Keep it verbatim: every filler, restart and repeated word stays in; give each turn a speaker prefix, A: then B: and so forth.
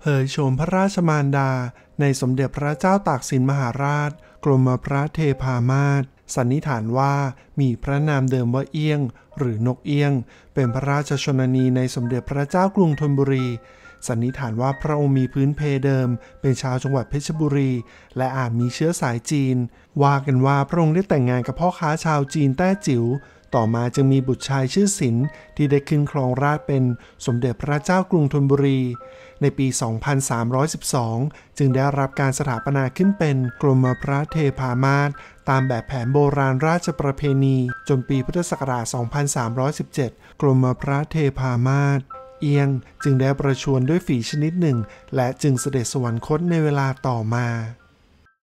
A: เผยโฉมพระราชมารดาในสมเด็จพระเจ้าตากสินมหาราชกรมพระเทพามาศสันนิษฐานว่ามีพระนามเดิมว่าเอี้ยงหรือนกเอี้ยงเป็นพระราชชนนีในสมเด็จพระเจ้ากรุงธนบุรีสันนิษฐานว่าพระองค์มีพื้นเพเดิมเป็นชาวจังหวัดเพชรบุรีและอาจมีเชื้อสายจีนว่ากันว่าพระองค์ได้แต่งงานกับพ่อค้าชาวจีนแต้จิ๋วต่อมาจึงมีบุตรชายชื่อศิลป์ที่ได้ขึ้นครองราชย์เป็นสมเด็จพระเจ้ากรุงธนบุรีในปี สองพันสามร้อยสิบสอง จึงได้รับการสถาปนาขึ้นเป็นกรมพระเทพามาศตามแบบแผนโบราณราชประเพณีจนปีพุทธศักราช สองพันสามร้อยสิบเจ็ด กรมพระเทพามาศเอียงจึงได้ประชวรด้วยฝีชนิดหนึ่งและจึงเสด็จสวรรคตในเวลาต่อมา